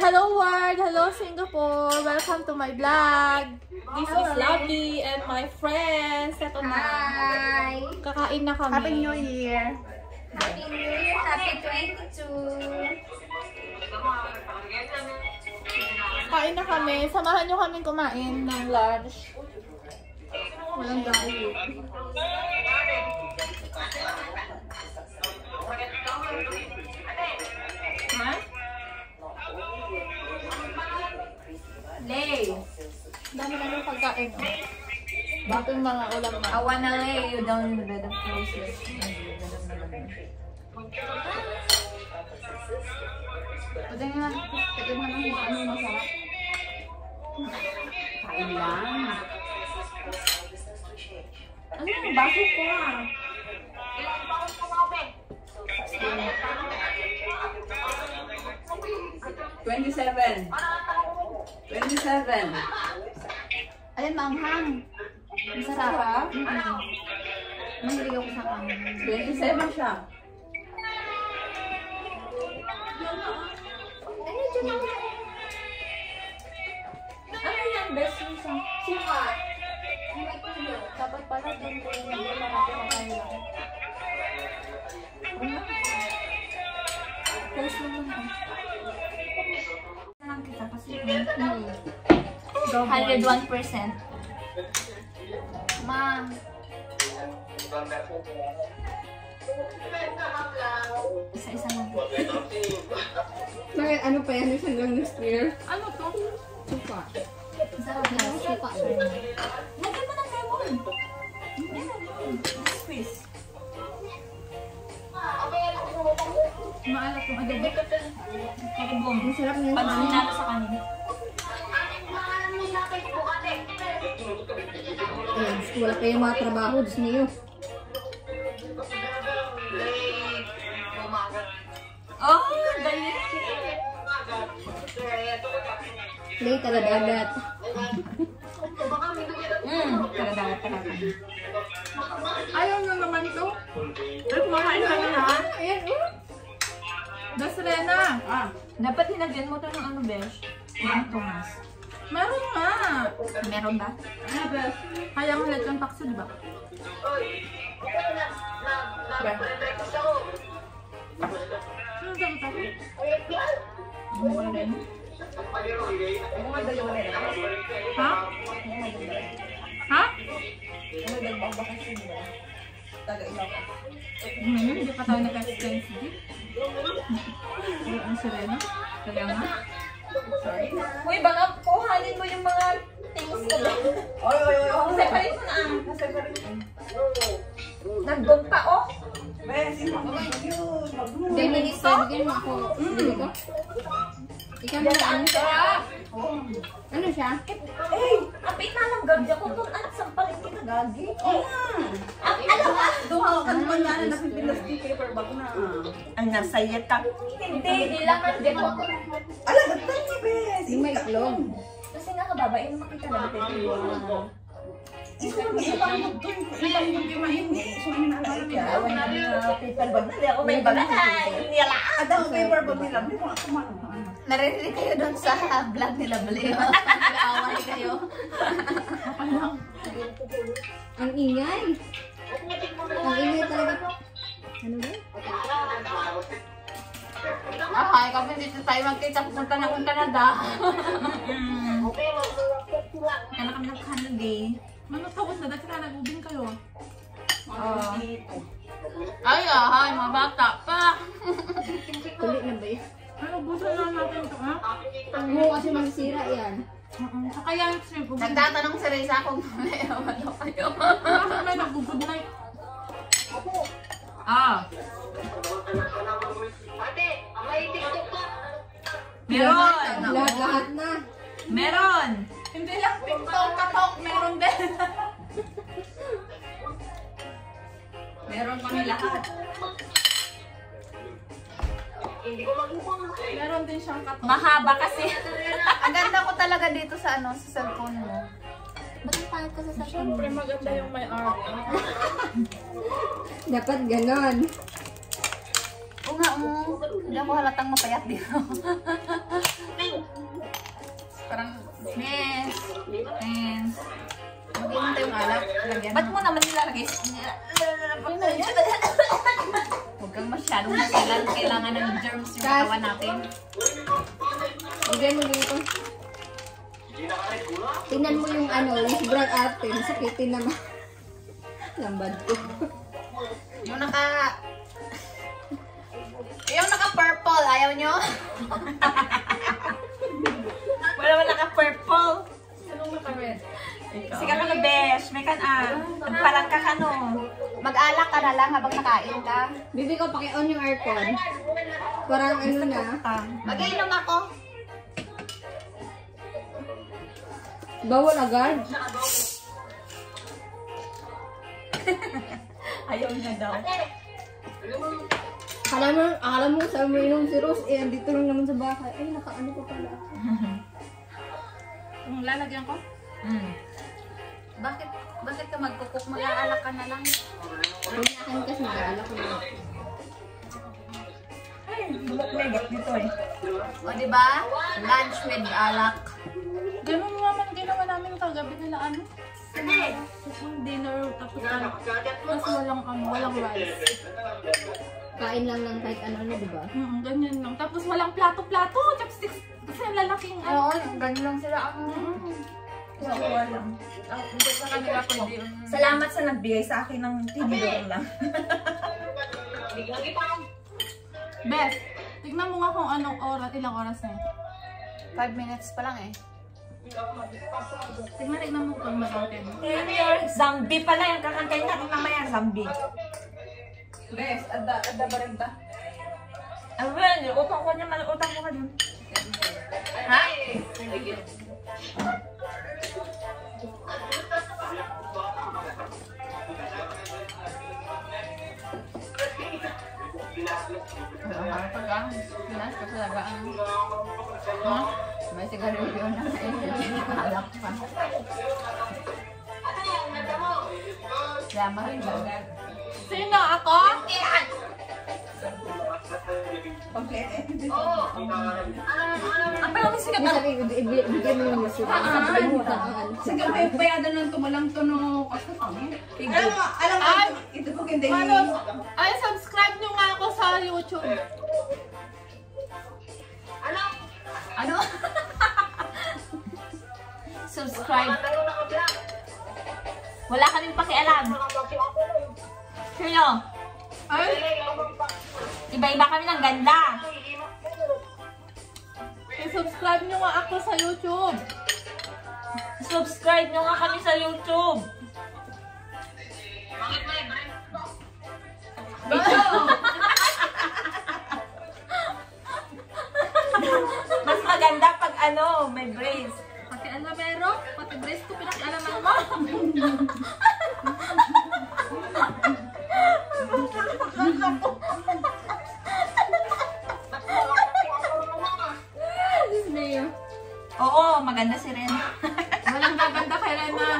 Hello world! Hello Singapore! Welcome to my vlog! This is Lovely and my friends. Ito na. Hi! Kakain na kami. Happy New Year! Happy New Year! Happy 22! Kain na kami. Samahan nyo kami kumain ng lunch. Walang dahil. Ha? Lay! Dami na yung pagkain. Bakit yung mga ulam na? I wanna lay you down in the bed of roses. Pwede nga. Pwede nga nang ano masarap. Kain lang. Ano yung baso ko ah? 27. Alin, maanghang. Masarap. Mahilig ako sa anghang. 27 siya. Ano yan, best reason? Sika. Dapat pala din ko yung hindi na natin makailan. Post mo lang. Lang kita kasi 101%. Ma. Isa-isa lang. Bakit ano pa yan? Hanggang next year? Ano to? Supa. Sarap na. Supa. Lagyan mo ng lemon. Squeeze. Maalat yung adobo. Karibong. Masarap na yun. Pag sinalo sa kanina. Ayan, wala kayong mga trabaho. Diyos niyo. Oh, ganyan. Late taga-dagat. Taga-dagat talaga. Ayaw nyo naman ito? Ay, kumakain ka na ha? Ayan, Das Rena. Dapat hinagyan mo to ng ano, besh? Ng tumas. Meron nga. Meron ba? Ano, besh? Kaya mo lahat yung takso, di ba? Ano dapat ako? Mura rin. Ha? Ha? Hindi pa tayo naka-extensive. Ang sirena. Kaya nga. Sorry. Uy, baka kuhanin mo yung mga things ko. Oy. Separate mo na. Nag-bong pa, oh. Feminist ka? Bigyan mo ako. Bili ko? Ikaw na ano siya? Ano siya? Ang pinalang gagya ko doon at sampalin kita gagi. Alam ka? Duha ka naman na napipilas di paper bag na. Ang nasayat ka. Hindi lang nandiyan ako. Ala, gagtan ni Bes. Yung may itlog. Kasi nga kababain mo kita na natin. Ibang yung gimahin eh. So, minalala niya. Awan na paper bag na. Hindi ako may baga na. Hindi ala. Ada ko paper bag nila. Hindi ko ako Narinig kayo doon sa vlog nila Baliw. Nag-away kayo. Ang ingay. Ang ingay talaga. Ano ba? Ay, kami dito tayo magkita. Pupunta na kung Canada. Kaya kami nag-holiday. Ano tawag na? Dati ka nag-ubing kayo. Ay, mga bata pa. Kulit na ba yun? Ano, busan lang natin ito, ha? Oo, kasi masisira yan. Saka yan, nagtatanong si Reza kung may ano kayo. Bakit may nag-good night? Meron! Lahat na. Meron! Hindi lang TikTok, katok, meron din. Meron kami lahat. Meron din siyang katok. Mahaba kasi. Ang ganda ko talaga dito sa ano, sa cellphone mo. Ba't ang pangit ka sa cellphone? Siyempre maganda yung may art. Dapat ganon. Oo nga, hindi ako halatang mapayat dito. Parang, Miss. Miss. Mag-inom tayong alak. Lagyan. Ba't mo naman nilalagay? Huwag kang masyadong masalan. Kailangan ng germs yung katawan natin. Bigay mo dito. Tingnan mo yung ano, yung sobrang arte. Nasakitin naman. Lambad ko. Yung naka-purple. Ayaw nyo? Wala mo naka-purple. Anong naka-red? Sige ka na, besh. May kan-a. Parang ka no. Mag-alak ka na lang habang nakain ka. Bibi ko, paki-on yung aircon. Parang ano na. Mag-inom ako. Bawal agad. Ayaw niya daw. Akala mo sa uminom si Rose, eh, andito lang naman sa bahay. Ay, nakaano ko pala. Kung lalagyan ko? Bakit ka magkukuk? Mag-aalak ka na lang. Pinakan kasi nag-aalak ko na. Ay, bulok megat dito eh. O, diba? Lunch with alak. Ganun naman ginawa namin kagabi nila ano? Yung dinner tapos walang rice. Kain lang ng kahit ano, di ba? Ganyan lang. Tapos walang plato-plato, chopsticks. Kasi ang lalaking Oo, ganun lang sila. Wala lang. Hindi sa kanila pwede yung... Salamat sa nagbigay sa akin ng tinidor lang. Beth, tignan mo nga kung anong oras, ilang oras na. 5 minutes pa lang eh. Tignan mo kung mag-open. Zombie pala yung kakantayin natin mamaya. Zombie. Bes, adda ba rin ba? Awen, utang ko niya, utang ko ka dun. Ha? Pinas ka talaga ano? Ha? May sigarilyo na alak pa. Drama rin ba? Sino? Ako? Ang pala may sikat. Sabi, ibigay mo yung masura. Sabi mo, Sige, may bayadan ng tumulang to no ako kami. Alam mo, ito po hindi. Ay, subscribe nyo nga ako sa YouTube. Ano? Subscribe. Wala kaming pakialam. Sino? Ay, Iba-iba kami ng ganda. subscribe nyo nga ako sa YouTube. Subscribe nyo nga kami sa YouTube. Mas maganda pag ano, may brace. Pati alamero, pati brace ko pinakialaman mo. Oo, maganda si Ren. Walang gaganda kay Rena.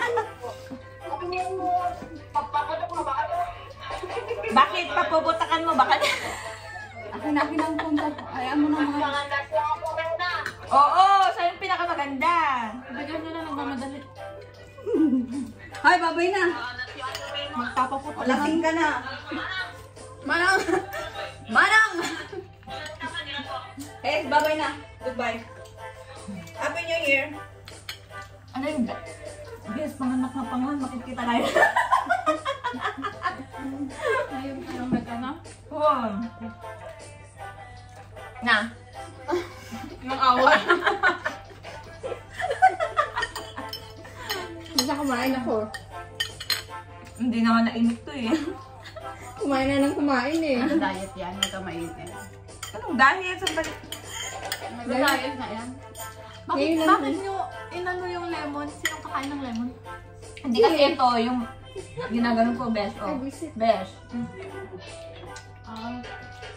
Bakit? Papubutakan mo? Bakit? Akin ang punta. Ayaw mo na mga. Oo, siya yung pinakamaganda. Bigyan nyo na nagmamadali. Hay, babay na. Magpapaputo na. Lasing ka na. Manang! Manang! Eh, babay na. Goodbye. Happy New Year. Ano yung... Yes, panganak na panganak. Makikita na yun. Ayun, ayun, may ka na. Oo. Na. Nang awa. Hindi na kumain ako. Hindi naman nainit to eh. Kumain na ng kumain eh. Ano diet yan? Huwag ka mainit. Anong dahil? Saan ba? Nag-diet na yan. Ngayon lang. Bakit nyo inano yung lemon? Sinong kakain ng lemon? Hindi kasi ito, yung ginagano ko, besh. Oh, besh. Ah,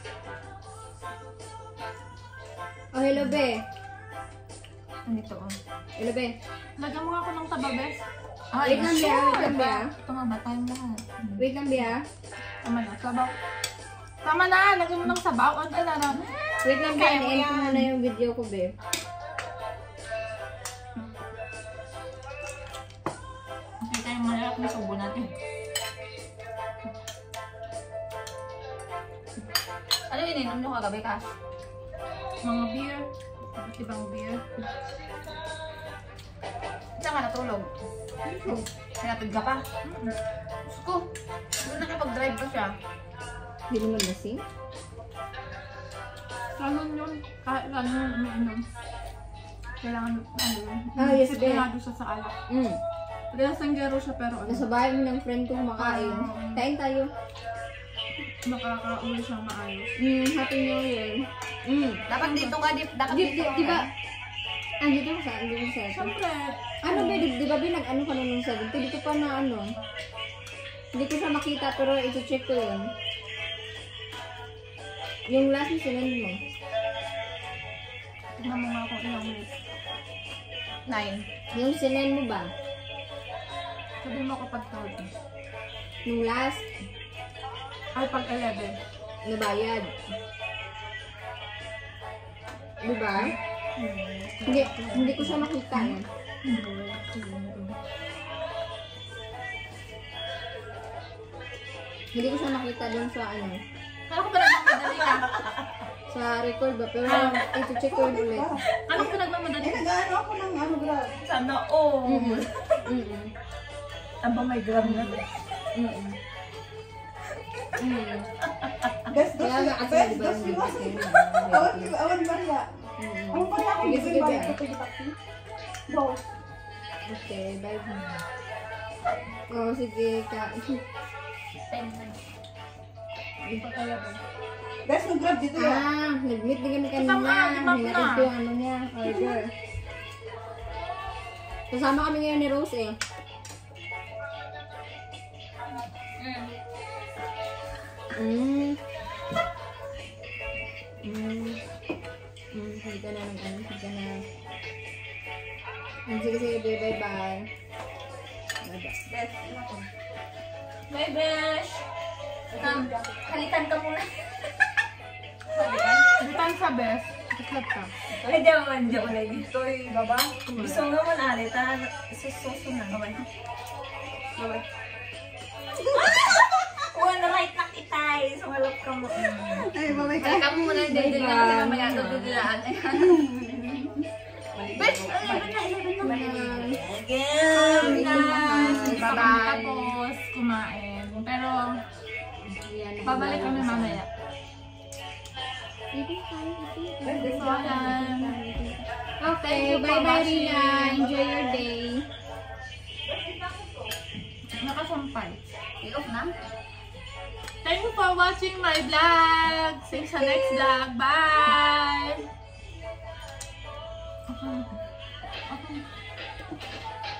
Oh, hello, be. Nandito, oh. Hello, be. lagyan mo nga ako ng tababes. Ay, Wait lang, Bea. Wait lang, Bea. Tumaba tayong lahat. Wait lang, Bea. Tama na, sabaw. Tama na, lagyan mo ng sabaw. Ano na lang? Wait lang, Bea. I-end ko muna yung video ko, be. Nasubo natin. Ano yung ininom nyo kagabi, Cash? Mga beer. Iba't ibang beer. Saan ka natulog? Sinatid ka pa? Diyos ko, doon nakipag-drive pa siya. Hindi naman lasing. Ganun yun. Kahit ganun umiinom. Kailangan, ano yun. Ah, yes, disiplinado siya sa alak. Relasanggero siya pero ano, Nasa bahay mo ng friend ko kumakain. Kain tayo. nakakauwi siyang maayos. Happy New Year. Dapat dito ka, dapat dito ka. Di ba? Dito ka sa, dito sa. Siyempre, Ano ba, di ba nag-ano ka nung 70? Dito pa na ano. Hindi ko siya makita pero ito-check ko yun. Yung last na sinend mo. tignan mo nga kung ilang minutes. 9. Yung sinend mo ba? Sabi mo kapag 30. Yung last, Ay, pag 11. nabayad. Di ba? Hindi ko siya makita eh. Hindi ko siya nakita dun sa ano. Kala ko pa nagmamadali ka. Sa record ba? Pero ito-check ko yun ulit. Ano ka nagmamadali? Nag-ano ako ng ano, grab. Sana all. Aba, may grab na. Gas, Kaya nga kasi di ba yung bibig Awan Maria. Awan Maria ako. Sige, sige, Balik ba? ko to yung taxi. Go. Okay, bye. Oh, sige. Guys, mag-grab dito yan. Nag-meet din kami kanina. Hinatid ko yung ano niya, order. Kasama kami ngayon ni Rose eh. Hindi ka na nag-ano, hindi ka na. Sige, sige, bye, bye. Bye-bye. Bye, Besh. Halikan ka muna. Halikan sa best. Iklap ka. Ay, di naman, joke na yun. Ito yung baba. Gusto nga mo na alita. Sususo na. Bye. Bye. One right na kitay. Sumalap ka mo. Ay, bye-bye ka. Halikan mo muna yung day na kasi mamaya dudulaan. Besh, 11 na. Again. Bye-bye. Tapos, kumain. Pero, babalik kami mamaya. So, ayan. Okay, bye-bye Rina. Enjoy your day. Nakasampay. I-off na? Thank you for watching my vlog. See you sa next vlog. Bye! Okay.